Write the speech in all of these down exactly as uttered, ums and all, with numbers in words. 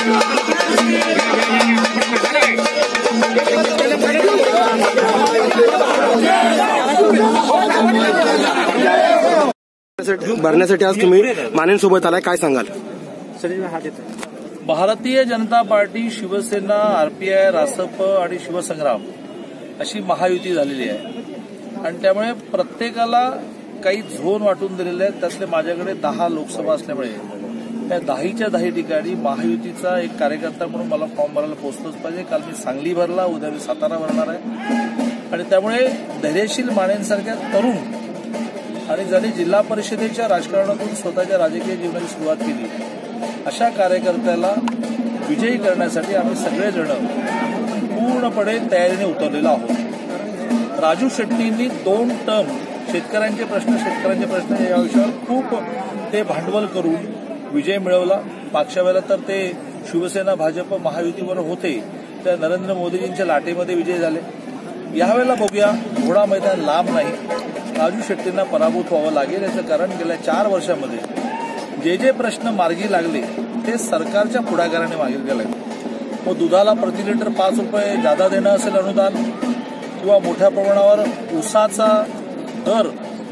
भरण्यासाठी आज तुम्ही मानेंसोबत आलाय, काय सांगाल? भारतीय जनता पार्टी, शिवसेना, आरपीआय, रासप आणि शिवसंग्राम अशी महायुती झालेली आहे आणि त्यामुळे प्रत्येकाला काही झोन वाटून दिलेले आहेत. त्यातले माझ्याकडे दहा लोकसभा असल्यामुळे त्या दहाच्या दहा ठिकाणी महायुतीचा एक कार्यकर्ता म्हणून मला फॉर्म भरायला पोहोचलंच पाहिजे. काल मी सांगली भरला, उद्या मी सातारा भरणार आहे आणि त्यामुळे धैर्यशील मानेंसारख्या तरुण आणि ज्यांनी जिल्हा परिषदेच्या राजकारणातून स्वतःच्या राजकीय जीवनाची सुरुवात केली अशा कार्यकर्त्याला विजयी करण्यासाठी आम्ही सगळेजण पूर्णपणे तयारीने उतरलेलो आहोत. राजू शेट्टींनी दोन टर्म शेतकऱ्यांचे प्रश्न शेतकऱ्यांचे प्रश्न या विषयावर खूप ते भांडवल करून विजय मिळवला. मागच्या वेळेला तर ते शिवसेना भाजप महायुतीवर होते, त्या नरेंद्र मोदीजींच्या लाटेमध्ये विजय झाले. यावेळेला बघूया, घोडा मैदान लांब नाही, राजू शेट्टींना पराभूत व्हावं लागेल. याचं कारण गेल्या चार वर्षामध्ये जे जे प्रश्न मार्गी लागले ते सरकारच्या पुढाकाराने मागे गेले. मग दुधाला प्रति लिटर पाच रुपये जादा देणं असेल अनुदान, किंवा मोठ्या प्रमाणावर ऊसाचा दर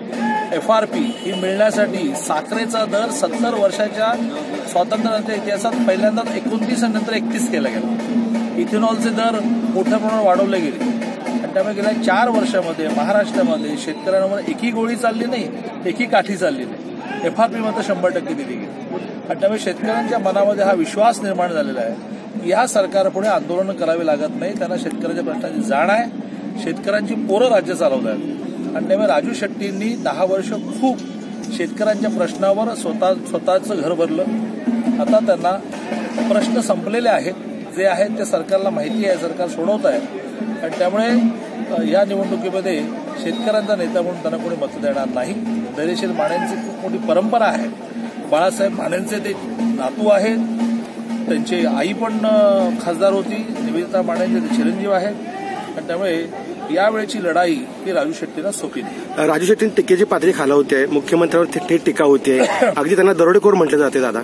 एफ आर पी ही मिळण्यासाठी साखरेचा दर सत्तर वर्षाच्या स्वातंत्र्याच्या इतिहासात पहिल्यांदाच एकोणतीस नंतर एकतीस केला गेला. इथेनॉलचे दर मोठ्या प्रमाणावर वाढवले गेले आणि त्यामुळे गेल्या चार वर्षामध्ये महाराष्ट्रामध्ये शेतकऱ्यांवर एकी गोळी चालली नाही, एकी काठी चालली नाही. एफ आर पी मात्र शंभर टक्के दिली गेली आणि त्यामुळे शेतकऱ्यांच्या मनामध्ये हा विश्वास निर्माण झालेला आहे की या सरकारपुढे आंदोलन करावे लागत नाही, त्यांना शेतकऱ्यांच्या प्रश्नाची जाण आहे, शेतकऱ्यांची पोरं राज्य चालवत आहेत आणि त्यामुळे राजू शेट्टींनी दहा वर्ष खूप शेतकऱ्यांच्या प्रश्नावर स्वतः स्वतःचं घर भरलं. आता त्यांना प्रश्न संपलेले आहेत, जे आहेत ते सरकारला माहिती आहे, सरकार सोडवत आहे आणि त्यामुळे या निवडणुकीमध्ये शेतकऱ्यांचा नेता म्हणून त्यांना कोणी मत देणार नाही. धैर्यशील मानेंची खूप मोठी परंपरा आहे. बाळासाहेब मानेंचे ते नातू आहेत, त्यांची आई पण खासदार होती, निवेदिता मानेंचे ते चिरंजीव आहेत आणि त्यामुळे यावेळेची लढाई ही राजू शेट्टींना सोपी नाही. राजू शेट्टींनी टीकेची पातळी खालावते, मुख्यमंत्र्यांवर थेट टीका होते, अगदी त्यांना दरोडेखोर म्हटले जाते. दादा,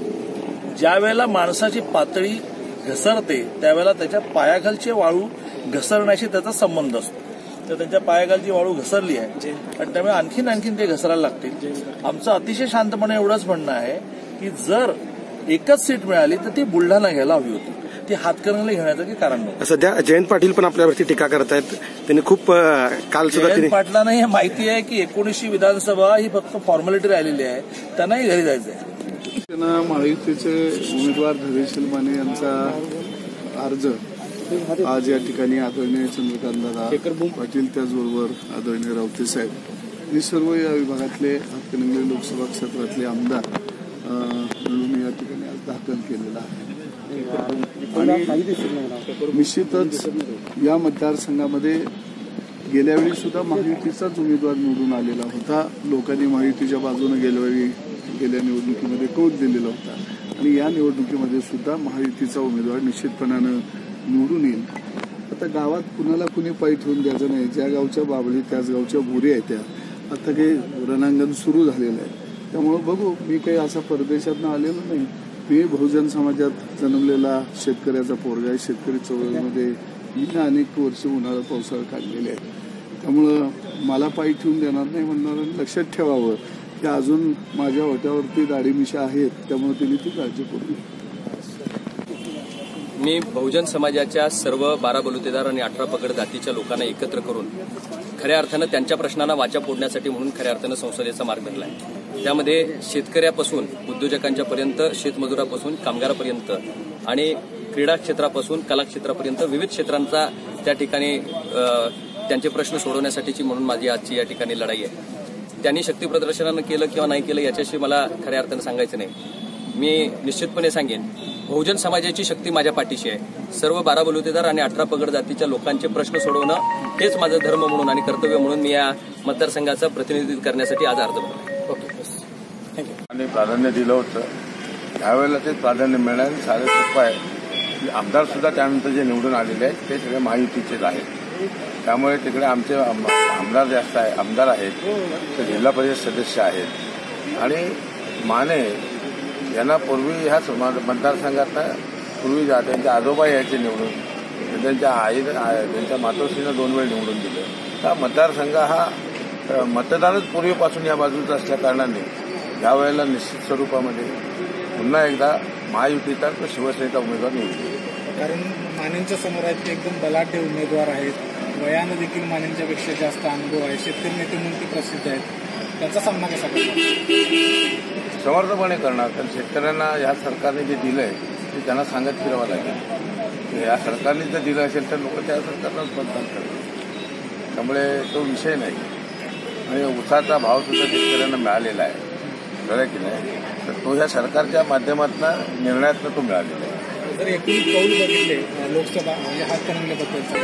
ज्या वेळेला माणसाची पातळी घसरते त्यावेळेला त्याच्या पायाखालची वाळू घसरण्याशी त्याचा संबंध असतो. तर त्यांच्या पायाखालची वाळू घसरली आहे आणि त्यामुळे आणखीन आणखीन ते घसरायला लागतील. आमचं अतिशय शांतपणे एवढंच म्हणणं आहे की जर एकच सीट मिळाली तर ती बुलढाणा घ्यायला हवी होती, ती हातकणंगले घेण्याचं काही कारण नव्हतं. सध्या जयंत पाटील पण आपल्यावरती टीका करतायत, त्यांनी खूप काल सुद्धा जयंत पाटलांना हे माहिती आहे की एकोणीसशे विधानसभा ही फक्त फॉर्मॅलिटी राहिलेली आहे, त्यांनाही घरी जायचं आहे. महायुतीचे उमेदवार धैर्यशील माने यांचा अर्ज आज या ठिकाणी आदरणीय चंद्रकांतदादा पाटील, त्याचबरोबर आदरणीय रावते साहेब आणि सर्व या विभागातले हातकणंगले लोकसभा क्षेत्रातले आमदार मिळून या ठिकाणी आज दाखल केलेला आहे. आणि निश्चितच या मतदारसंघामध्ये गेल्यावेळी सुद्धा महायुतीचाच उमेदवार निवडून आलेला होता. लोकांनी महायुतीच्या बाजूने गेल्यावेळी गेल्या निवडणुकीमध्ये कौल दिलेला होता आणि या निवडणुकीमध्ये सुद्धा महायुतीचा उमेदवार निश्चितपणानं निवडून येईल. आता गावात कुणाला कुणी पाय ठेवून द्यायचं नाही, ज्या गावच्या बाबळी त्याच गावच्या बोरी आहेत त्या. आता काही रणांगण सुरू झालेलं आहे, त्यामुळं बघू. मी काही असा परदेशातनं आलेलो नाही, मी बहुजन समाजात जन्मलेला शेतकऱ्याचा पोरगा आहे. शेतकरी चळवळीमध्ये मी अनेक वर्ष उन्हाळा पावसाळा काढलेले आहेत, त्यामुळं मला पाय ठेवून देणार नाही म्हणणार. लक्षात ठेवावं की अजून माझ्या ओट्यावरती दाढी मिशा आहेत, त्यामुळे त्यांनी ती काळजी करू. मी बहुजन समाजाच्या सर्व बारा बलुतेदार आणि अठरा पगड जातीच्या लोकांना एकत्र करून खऱ्या अर्थानं त्यांच्या प्रश्नांना वाचा फोडण्यासाठी म्हणून खऱ्या अर्थानं संसदेचा मार्ग धरला आहे. त्यामध्ये शेतकऱ्यापासून उद्योजकांच्या पर्यंत, शेतमजुरापासून कामगारापर्यंत आणि क्रीडा क्षेत्रापासून कला क्षेत्रापर्यंत विविध क्षेत्रांचा त्या ठिकाणी त्यांचे प्रश्न सोडवण्यासाठीची म्हणून माझी आजची या ठिकाणी लढाई आहे. त्यांनी शक्ती प्रदर्शनानं केलं किंवा नाही केलं याच्याशी मला खऱ्या अर्थानं सांगायचं नाही. मी निश्चितपणे सांगेन, बहुजन समाजाची शक्ती माझ्या पाठीशी आहे. सर्व बारा बलुतेदार आणि अठरा पगड जातीच्या लोकांचे प्रश्न सोडवणं हेच माझं धर्म म्हणून आणि कर्तव्य म्हणून मी या मतदारसंघाचं प्रतिनिधित्व करण्यासाठी आज अर्ज भरला. ओके, आणि प्राधान्य दिलं होतं, त्यावेळेला ते प्राधान्य मिळण्याचं साधं सोपं आहे. आमदार सुद्धा त्यानंतर जे निवडून आलेले आहेत ते सगळे महायुतीचेच आहेत, त्यामुळे तिकडे आमचे आमदार जास्त आहे आमदार आहेत, ते जिल्हा परिषद सदस्य आहेत आणि माने यांना पूर्वी ह्या समाज मतदारसंघात पूर्वी जा त्यांचे आजोबा यायचे निवडून, त्यांच्या आई त्यांच्या मातोश्रीनं दोन वेळ निवडून दिलं. हा मतदारसंघ हा मतदानच पूर्वीपासून या बाजूचा असल्या कारणाने यावेळेला निश्चित स्वरूपामध्ये पुन्हा एकदा महायुतीचा तो शिवसेनेचा उमेदवार निवडतो. कारण मानेंच्या समोर आहेत ते एकदम बलाढ्य उमेदवार आहेत, वयानं देखील मानेंच्यापेक्षा जास्त अनुभव आहे, शेतकरी नेते म्हणून ते प्रसिद्ध आहेत. त्यांचा सामना कसा करणार? समर्थपणे करणार. कारण शेतकऱ्यांना या सरकारने जे दिलंय ते त्यांना सांगत फिरावं लागेल. या सरकारने जर दिलं असेल तर लोक त्या सरकारलाच मतदान करतात. त्यामुळे तो विषय नाही. आणि ऊसाचा भाव सुद्धा शेतकऱ्यांना मिळालेला आहे, बरं की नाही, तर तो ह्या सरकारच्या माध्यमातून निर्णयातनं तो मिळालेला आहे. जर एकूण कौल बघितले लोकसभा म्हणजे हातकणंगलेबद्दल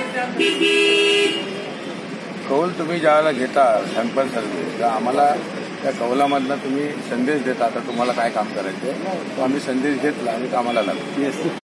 कौल तुम्ही ज्यावेळेला घेता सॅम्पल सर्व्हे, तर आम्हाला त्या कौलामधनं तुम्ही संदेश देता आता तुम्हाला काय काम करायचं, तो आम्ही संदेश घेतला आणि कामाला लागलो.